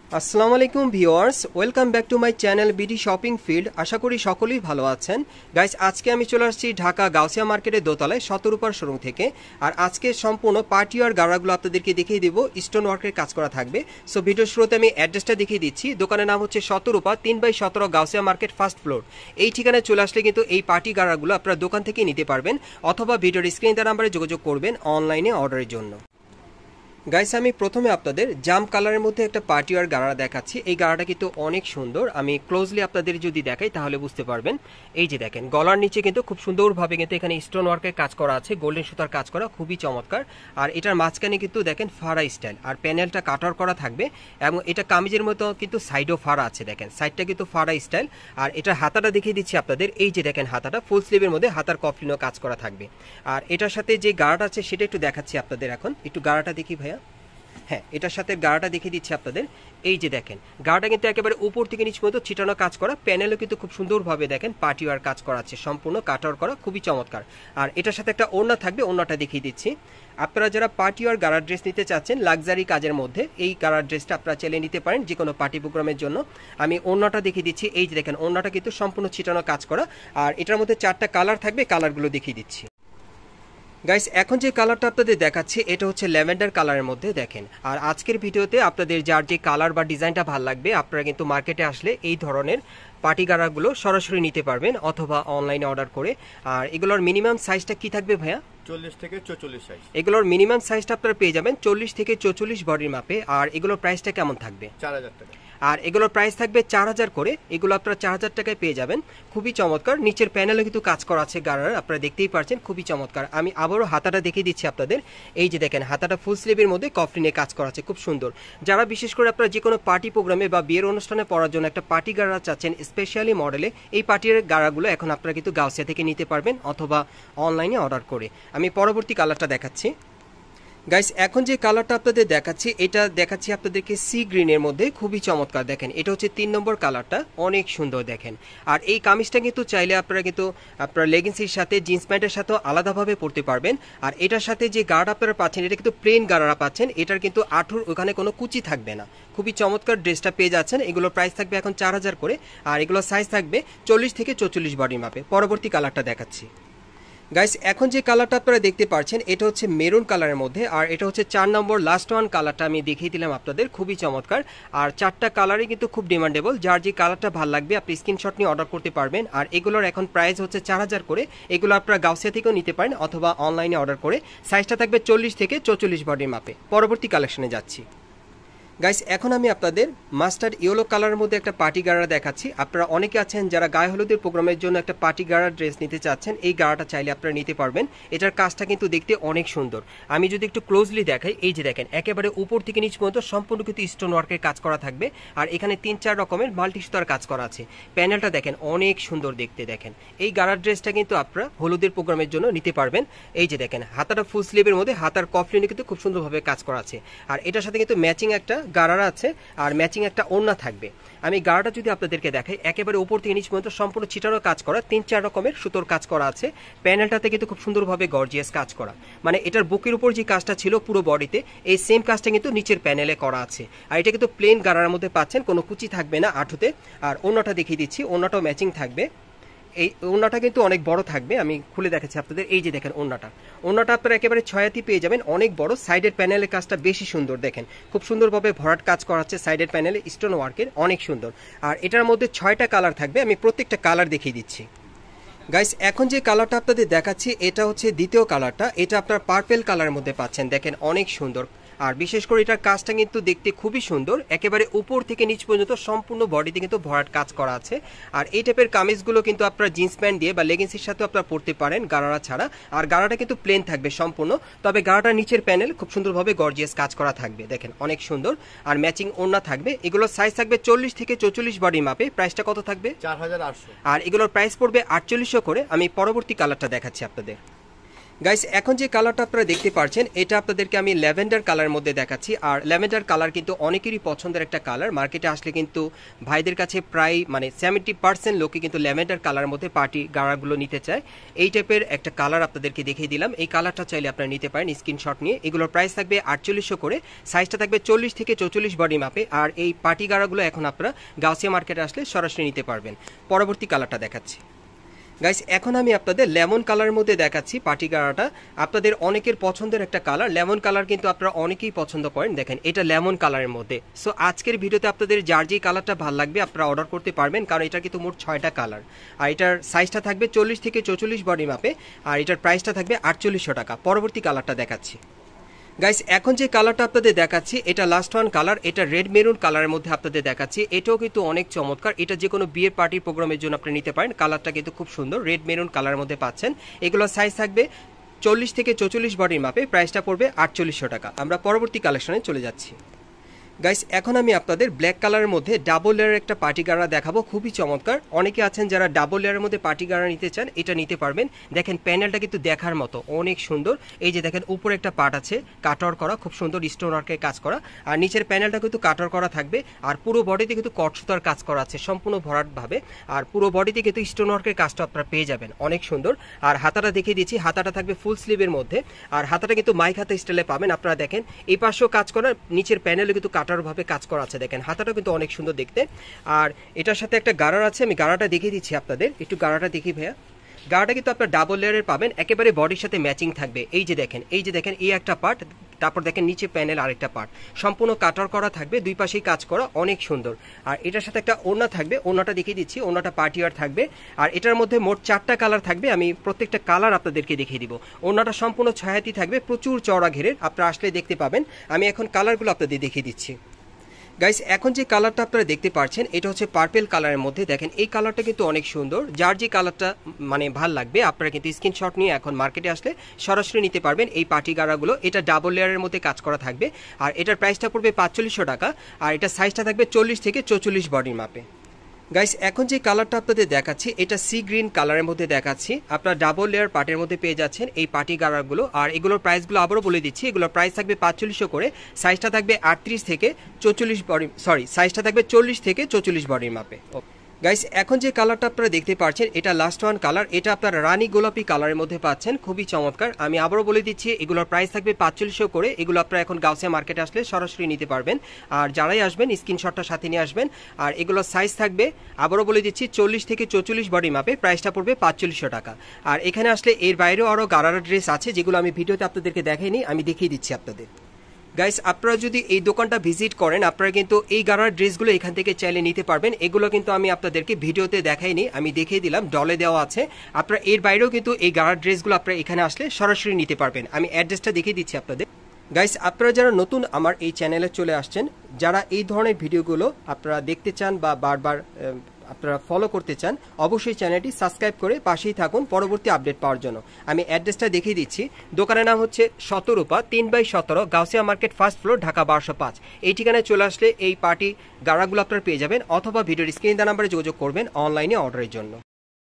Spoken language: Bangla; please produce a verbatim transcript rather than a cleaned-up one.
আসসালামু আলাইকুম viewers, welcome back to my channel BD shopping field. আশা করি সকলেই ভালো আছেন। গাইস, আজকে আমি চলে আসছি ঢাকা গাউসিয়া মার্কেটের দোতলায় শতরূপার শোরুম থেকে। আর আজকে সম্পূর্ণ পার্টিওয়ার গাড়াগুলো আপনাদেরকে দেখিয়ে দেবো, স্টোন ওয়ার্কের কাজ করা থাকবে। সো ভিডিওর শুরুতে আমি অ্যাড্রেসটা দেখিয়ে দিচ্ছি। দোকানের নাম হচ্ছে শতরূপা, তিন বাই সতেরো গাউসিয়া মার্কেট, ফার্স্ট ফ্লোর। এই ঠিকানায় চলে আসলে কিন্তু এই পার্টি গাড়াগুলো আপনার দোকান থেকেই নিতে পারবেন, অথবা ভিডিওর স্ক্রিন দেওয়া নাম্বারে যোগাযোগ করবেন অনলাইনে অর্ডারের জন্য। গাইস, আমি প্রথমে আপনাদের জাম কালারের মধ্যে একটা পার্টিওয়ার গাড়া দেখাচ্ছি। এই গাড়াটা কিন্তু অনেক সুন্দর। আমি ক্লোজলি আপনাদের যদি দেখাই তাহলে বুঝতে পারবেন। এই যে দেখেন, গলার নিচে কিন্তু খুব সুন্দরভাবে কিন্তু এখানে স্টোন ওয়ার্কের কাজ করা আছে, গোল্ডেন সুতার কাজ করা, খুবই চমৎকার। আর এটার মাঝখানে কিন্তু দেখেন ফাড়া স্টাইল, আর প্যানেলটা কাটার করা থাকবে। এবং এটা কামিজের মতো কিন্তু সাইডও ফাড়া আছে, দেখেন সাইডটা কিন্তু ফাড়া স্টাইল। আর এটার হাতাটা দেখিয়ে দিচ্ছি আপনাদের। এই যে দেখেন, হাতাটা ফুল স্লিভের মধ্যে হাতার কফলিনও কাজ করা থাকবে। আর এটার সাথে যে গাড়াটা আছে সেটা একটু দেখাচ্ছি আপনাদের। এখন একটু গাড়াটা দেখি ভাইয়া। হ্যাঁ, এটার সাথে গাড়াটা দেখিয়ে দিচ্ছি আপনাদের। এই যে দেখেন, গাড়াটা কিন্তু একেবারে উপর থেকে নিচ পর্যন্ত ছিটানো কাজ করা, প্যানেলও কিন্তু খুব সুন্দরভাবে দেখেন পার্টিওয়ার কাজ করা আছে, সম্পূর্ণ কাটার করা, খুবই চমৎকার। আর এটার সাথে একটা ওড়না থাকবে, ওড়নাটা দেখিয়ে দিচ্ছি। আপনারা যারা পার্টিওয়ার গাড়ার ড্রেস নিতে চাচ্ছেন লাক্সারি কাজের মধ্যে, এই গাড়ার ড্রেসটা আপনারা চাইলে নিতে পারেন যে কোনো পার্টি প্রোগ্রামের জন্য। আমি ওড়নাটা দেখিয়ে দিচ্ছি। এই যে দেখেন, ওড়নাটা কিন্তু সম্পূর্ণ ছিটানো কাজ করা। আর এটার মধ্যে চারটা কালার থাকবে, কালারগুলো দেখিয়ে দিচ্ছি। গাইস, এখন যে কালারটা আপনাদের দেখাচ্ছি এটা হচ্ছে ল্যাভেন্ডার কালারের মধ্যে দেখেন। আর আজকের ভিডিওতে আপনাদের যার যে কালার বা ডিজাইনটা ভালো লাগবে, আপনারা কিন্তু মার্কেটে আসলে এই ধরনের পার্টি গাড়াগুলো সরাসরি নিতে পারবেন, অথবা অনলাইনে অর্ডার করে। আর এগুলোর মিনিমাম সাইজটা কি থাকবে ভাইয়া? চল্লিশ থেকে চৌচল্লিশ সাইজ। এগুলোর মিনিমাম সাইজটা আপনারা পেয়ে যাবেন চল্লিশ থেকে চৌচল্লিশ বডির মাপে। আর এগুলোর প্রাইসটা কেমন থাকবে? চার হাজার টাকা। আর এগুলোর প্রাইস থাকবে চার হাজার করে। এগুলো আপনারা চার হাজার টাকায় পেয়ে যাবেন, খুবই চমৎকার। নিচের প্যানেলে কিন্তু কাজ করা আছে গাড়ার, আপনারা দেখতেই পাচ্ছেন, খুবই চমৎকার। আমি আবারও হাতাটা দেখিয়ে দিচ্ছি আপনাদের। এই যে দেখেন, হাতাটা ফুল স্লিভের মধ্যে কফলিনে কাজ করা আছে, খুব সুন্দর। যারা বিশেষ করে আপনারা যে কোনো পার্টি প্রোগ্রামে বা বিয়ের অনুষ্ঠানে পরার জন্য একটা পার্টি গাড়া চাচ্ছেন স্পেশালি মডেলে, এই পার্টির গাড়াগুলো এখন আপনারা কিন্তু গাউসিয়া থেকে নিতে পারবেন, অথবা অনলাইনে অর্ডার করে। আমি পরবর্তী কালারটা দেখাচ্ছি। গাইস, এখন যে কালারটা আপনাদের দেখাচ্ছি এটা দেখাচ্ছি আপনাদেরকে সি গ্রিনের মধ্যে, খুবই চমৎকার। দেখেন, এটা হচ্ছে তিন নম্বর কালারটা, অনেক সুন্দর দেখেন। আর এই কামিজটা কিন্তু চাইলে আপনারা কিন্তু আপনারা লেগিংসের সাথে জিন্স প্যান্টের সাথেও আলাদাভাবে পরতে পারবেন। আর এটার সাথে যে গার্ড আপনারা পাচ্ছেন এটা কিন্তু প্লেন গাড়া পাচ্ছেন, এটার কিন্তু আঠুর ওখানে কোনো কুচি থাকবে না। খুবই চমৎকার ড্রেসটা পেয়ে যাচ্ছেন। এগুলোর প্রাইস থাকবে এখন চার হাজার করে। আর এগুলোর সাইজ থাকবে চল্লিশ থেকে চৌচল্লিশ বডির মাপে। পরবর্তী কালারটা দেখাচ্ছি। গাইস, এখন যে কালারটা আপনারা দেখতে পাচ্ছেন এটা হচ্ছে মেরুন কালারের মধ্যে। আর এটা হচ্ছে চার নম্বর লাস্ট ওয়ান কালারটা আমি দেখিয়ে দিলাম আপনাদের, খুবই চমৎকার। আর চারটা কালারই কিন্তু খুব ডিমান্ডেবল, যার যে কালারটা ভালো লাগবে আপনি স্ক্রিনশট নিয়ে অর্ডার করতে পারবেন। আর এগুলোর এখন প্রাইস হচ্ছে চার হাজার করে। এগুলো আপনারা গাউসিয়া থেকেও নিতে পারেন, অথবা অনলাইনে অর্ডার করে। সাইজটা থাকবে চল্লিশ থেকে চৌচল্লিশ বডির মাপে। পরবর্তী কালেকশনে যাচ্ছি। গাইস, এখন আমি আপনাদের মাস্টার্ড ইয়েলো কালারের মধ্যে একটা পার্টি গাড়া দেখাচ্ছি। আপনারা অনেকে আছেন যারা গায়ে হলুদের প্রোগ্রামের জন্য একটা পার্টি গাড়ার ড্রেস নিতে চাচ্ছেন, এই গাড়াটা চাইলে আপনারা নিতে পারবেন। এটার কাজটা কিন্তু দেখতে অনেক সুন্দর। আমি যদি একটু ক্লোজলি দেখাই, এই যে দেখেন, একেবারে উপর থেকে নিচ পর্যন্ত সম্পূর্ণ কিন্তু স্টোন ওয়ার্কের কাজ করা থাকবে। আর এখানে তিন চার রকমের মাল্টি সুতার কাজ করা আছে। প্যানেলটা দেখেন, অনেক সুন্দর দেখতে। দেখেন, এই গাড়ার ড্রেসটা কিন্তু আপনারা হলুদের প্রোগ্রামের জন্য নিতে পারবেন। এই যে দেখেন, হাতাটা ফুল স্লিভের মধ্যে হাতার কফলিনে কিন্তু খুব সুন্দরভাবে কাজ করা আছে। আর এটার সাথে কিন্তু ম্যাচিং একটা গাড়ারা আছে, আর ম্যাচিং একটা ওড়না থাকবে। আমি গাড়াটা যদি আপনাদেরকে দেখাই, একেবারে উপর থেকে নিচ পর্যন্ত সম্পূর্ণ ছিটানো কাজ করা, তিন চার রকমের সুতোর কাজ করা আছে। প্যানেলটাতে কিন্তু খুব সুন্দরভাবে গর্জিয়াস কাজ করা, মানে এটার বুকের উপর যে কাজটা ছিল পুরো বডিতে, এই সেম কাজটা কিন্তু নিচের প্যানেলে করা আছে। আর এটা কিন্তু প্লেন গাড়ার মধ্যে পাচ্ছেন, কোনো কুচি থাকবে না আঠুতে। আর ওড়নাটা দেখিয়ে দিচ্ছি, ওড়নাটাও ম্যাচিং থাকবে। এই ওড়নাটা কিন্তু অনেক বড় থাকবে, আমি খুলে দেখাচ্ছি আপনাদের। এই যে দেখেন, ওড়নাটা ওড়নাটা আপনারা একেবারে ছয়াতি পেয়ে যাবেন, অনেক বড়। সাইডের প্যানেলের কাজটা বেশি সুন্দর, দেখেন খুব সুন্দরভাবে ভরাট কাজ করা হচ্ছে সাইডের প্যানেলে, স্টোন ওয়ার্কের, অনেক সুন্দর। আর এটার মধ্যে ছয়টা কালার থাকবে, আমি প্রত্যেকটা কালার দেখিয়ে দিচ্ছি। গাইস, এখন যে কালারটা আপনাদের দেখাচ্ছি এটা হচ্ছে দ্বিতীয় কালারটা। এটা আপনার পার্পেল কালারের মধ্যে পাচ্ছেন, দেখেন অনেক সুন্দর। আর বিশেষ করে এটার কাজটা কিন্তু দেখতে খুবই সুন্দর, একেবারে উপর থেকে নিচ পর্যন্ত সম্পূর্ণ বডিতে কিন্তু ভরাট কাজ করা আছে। আর এই টাইপের কামিজগুলো কিন্তু আপনারা জিন্স প্যান্ট দিয়ে বা লেগিংসের সাথেও আপনারা পরতে পারেন, গাড়ারা ছাড়া। আর গাড়াটা কিন্তু প্লেন থাকবে সম্পূর্ণ, তবে গাড়াটার নিচের প্যানেল খুব সুন্দরভাবে গর্জিয়াস কাজ করা থাকবে, দেখেন অনেক সুন্দর। আর ম্যাচিং ওড়না থাকবে। এগুলোর সাইজ থাকবে চল্লিশ থেকে চৌচল্লিশ বডি মাপে। প্রাইসটা কত থাকবে? চার হাজার আটশো। আর এগুলোর প্রাইস পড়বে আটচল্লিশশো করে। আমি পরবর্তী কালারটা দেখাচ্ছি আপনাদের। গাইস এখন যে কালারটা আপনারা দেখতে পাচ্ছেন এটা আপনাদেরকে আমি ল্যাভেন্ডার কালারের মধ্যে দেখাচ্ছি। আর ল্যাভেন্ডার কালার কিন্তু অনেকেরই পছন্দের একটা কালার, মার্কেটে আসলে কিন্তু ভাইদের কাছে প্রায় মানে সেভেন্টি পার্সেন্ট লোকে কিন্তু ল্যাভেন্ডার কালারের মধ্যে পার্টি গাড়াগুলো নিতে চায়। এই টাইপের একটা কালার আপনাদেরকে দেখিয়ে দিলাম। এই কালারটা চাইলে আপনারা নিতে পারেন স্ক্রিনশট নিয়ে। এগুলোর প্রাইস থাকবে আটচল্লিশশো করে, সাইজটা থাকবে চল্লিশ থেকে চৌচল্লিশ বডি মাপে। আর এই পার্টি গাড়াগুলো এখন আপনারা গাউসিয়া মার্কেটে আসলে সরাসরি নিতে পারবেন। পরবর্তী কালারটা দেখাচ্ছি গাইস, এখন আমি আপনাদের লেমন কালারের মধ্যে দেখাচ্ছি পার্টি গাড়াটা। আপনাদের অনেকের পছন্দের একটা কালার, লেমন কালার কিন্তু আপনারা অনেকেই পছন্দ করেন। দেখেন এটা লেমন কালারের মধ্যে। সো আজকের ভিডিওতে আপনাদের যার যে কালারটা ভালো লাগবে আপনারা অর্ডার করতে পারবেন, কারণ এটা কিন্তু মোট ছয়টা কালার। আর এটার সাইজটা থাকবে চল্লিশ থেকে চৌচল্লিশ বডি মাপে। আর এটার প্রাইসটা থাকবে আটচল্লিশশো টাকা। পরবর্তী কালারটা দেখাচ্ছি গাইস, এখন যে কালারটা আপনাদের দেখাচ্ছি এটা লাস্ট ওয়ান কালার, এটা রেড মেরুন কালারের মধ্যে আপনাদের দেখাচ্ছি। এটাও কিন্তু অনেক চমৎকার, এটা যে কোনো বিয়ের পার্টির প্রোগ্রামের জন্য আপনি নিতে পারেন। কালারটা কিন্তু খুব সুন্দর, রেড মেরুন কালারের মধ্যে পাচ্ছেন। এগুলোর সাইজ থাকবে চল্লিশ থেকে চৌচল্লিশ বডির মাপে, প্রাইসটা পড়বে আটচল্লিশশো টাকা। আমরা পরবর্তী কালেকশনে চলে যাচ্ছি গাইস, এখন আমি আপনাদের ব্ল্যাক কালারের মধ্যে ডাবল লেয়ারের একটা পার্টি গাড়া দেখাবো, খুবই চমৎকার। অনেকে আছেন যারা ডাবল লেয়ারের মধ্যে পার্টি গাড়া নিতে চান, এটা নিতে পারবেন। দেখেন প্যানেলটা কিন্তু দেখার মতো অনেক সুন্দর। এই যে দেখেন উপরে একটা পার্ট আছে কাটওয়ার করা, খুব সুন্দর স্টোন ওয়ার্কের কাজ করা। আর নিচের প্যানেলটা কিন্তু কাটওয়ার করা থাকবে। আর পুরো বডিতে কিন্তু কট সুতার কাজ করা আছে সম্পূর্ণ ভরাট ভাবে। আর পুরো বডিতে কিন্তু স্টোন ওয়ার্কের কাজটা আপনারা পেয়ে যাবেন, অনেক সুন্দর। আর হাতাটা দেখিয়ে দিচ্ছি, হাতাটা থাকবে ফুল স্লিভের মধ্যে। আর হাতাটা কিন্তু মাইক হাতে স্টাইলে পাবেন আপনারা। দেখেন এই পাশেও কাজ করা, নিচের প্যানেলে কিন্তু কাটার ভাবে কাজ করা আছে। দেখেন হাতাটা কিন্তু অনেক সুন্দর দেখতে। আর এটার সাথে একটা গাড়ার আছে, আমি গাড়াটা দেখিয়ে দিচ্ছি আপনাদের। একটু গাড়াটা দেখি ভাইয়া। গাড়াটা কিন্তু আপনার ডাবল লেয়ারের পাবেন, একেবারে বডির সাথে ম্যাচিং থাকবে। এই যে দেখেন, এই যে দেখেন এই একটা পার্ট, তারপর দেখেন নিচে প্যানেল আরেকটা পার্ট, সম্পূর্ণ কাটার করা থাকবে, দুই পাশেই কাজ করা, অনেক সুন্দর। আর এটার সাথে একটা ওড়না থাকবে, ওড়নাটা দেখিয়ে দিচ্ছি। ওড়নাটা পার্টিওয়ার থাকবে। আর এটার মধ্যে মোট চারটা কালার থাকবে, আমি প্রত্যেকটা কালার আপনাদেরকে দেখিয়ে দিব। ওড়নাটা সম্পূর্ণ ছায়াতি থাকবে, প্রচুর চওড়া ঘেরের, আপনারা আসলে দেখতে পাবেন। আমি এখন কালারগুলো আপনাদের দেখিয়ে দিচ্ছি গাইস। এখন যে কালারটা আপনারা দেখতে পাচ্ছেন এটা হচ্ছে পার্পল কালারের মধ্যে। দেখেন এই কালারটা কিন্তু অনেক সুন্দর। যার যে কালারটা মানে ভাল লাগবে আপনারা কিন্তু স্ক্রিনশট নিয়ে এখন মার্কেটে আসলে সরাসরি নিতে পারবেন এই পার্টি গাড়াগুলো। এটা ডাবল লেয়ারের মধ্যে কাজ করা থাকবে। আর এটার প্রাইসটা পড়বে পাঁচচল্লিশশো টাকা। আর এটা সাইজটা থাকবে চল্লিশ থেকে চৌচল্লিশ বডির মাপে। গাইস, এখন যে কালারটা আপনাদের দেখাচ্ছি এটা সি গ্রিন কালারের মধ্যে দেখাচ্ছি। আপনারা ডাবল লেয়ার পার্টের মধ্যে পেয়ে যাচ্ছেন এই পার্টি গাড়াগুলো। আর এগুলোর প্রাইসগুলো আবারও বলে দিচ্ছি, এগুলোর প্রাইস থাকবে পাঁচচল্লিশশো করে, সাইজটা থাকবে আটত্রিশ থেকে চৌচল্লিশ বডি সরি সাইজটা থাকবে চল্লিশ থেকে চৌচল্লিশ বডির মাপে। গাইস, এখন যে কালারটা আপনারা দেখতে পাচ্ছেন এটা লাস্ট ওয়ান কালার, এটা আপনারা রানী গোলাপি কালারের মধ্যে পাচ্ছেন, খুবই চমৎকার। আমি আবারও বলে দিচ্ছি এগুলোর প্রাইস থাকবে পাঁচচল্লিশশো করে। এগুলো আপনারা এখন গাউসিয়া মার্কেটে আসলে সরাসরি নিতে পারবেন। আর যারাই আসবেন স্ক্রিনশটটা সাথে নিয়ে আসবেন। আর এগুলোর সাইজ থাকবে আবারও বলে দিচ্ছি চল্লিশ থেকে চৌচল্লিশ বডি মাপে, প্রাইসটা পড়বে পাঁচচল্লিশশো টাকা। আর এখানে আসলে এর বাইরেও আরও গাড়ার ড্রেস আছে যেগুলো আমি ভিডিওতে আপনাদেরকে দেখাইনি, আমি দেখিয়ে দিচ্ছি আপনাদের। গাইস, আপনারা যদি এই দোকানটা ভিজিট করেন আপনারা কিন্তু এই গাড়ার ড্রেসগুলো এখান থেকে চাইলে নিতে পারবেন। এগুলো কিন্তু আমি আপনাদেরকে ভিডিওতে দেখাইনি, আমি দেখিয়ে দিলাম, ডলে দেওয়া আছে। আপনারা এর বাইরেও কিন্তু এই গাড়ার ড্রেসগুলো আপনারা এখানে আসলে সরাসরি নিতে পারবেন। আমি অ্যাড্রেসটা দেখিয়ে দিচ্ছি আপনাদের। গাইস, আপনারা যারা নতুন আমার এই চ্যানেলে চলে আসছেন, যারা এই ধরনের ভিডিওগুলো আপনারা দেখতে চান বা বারবার আপনারা ফলো করতে চান, অবশ্যই চ্যানেলটি সাবস্ক্রাইব করে পাশেই থাকুন পরবর্তী আপডেট পাওয়ার জন্য। আমি অ্যাড্রেসটা দেখিয়ে দিচ্ছি। দোকানের নাম হচ্ছে শতরূপা, তিন বাই সতেরো, Gausia market, first floor, Dhaka বারোশো পাঁচ। এই ঠিকানায় চলে আসলে এই পার্টি গাড়াগুলো আপনারা পেয়ে যাবেন, অথবা ভিডিওর স্ক্রিনে দেওয়া নাম্বারে যোগাযোগ করবেন অনলাইনে অর্ডারের জন্য।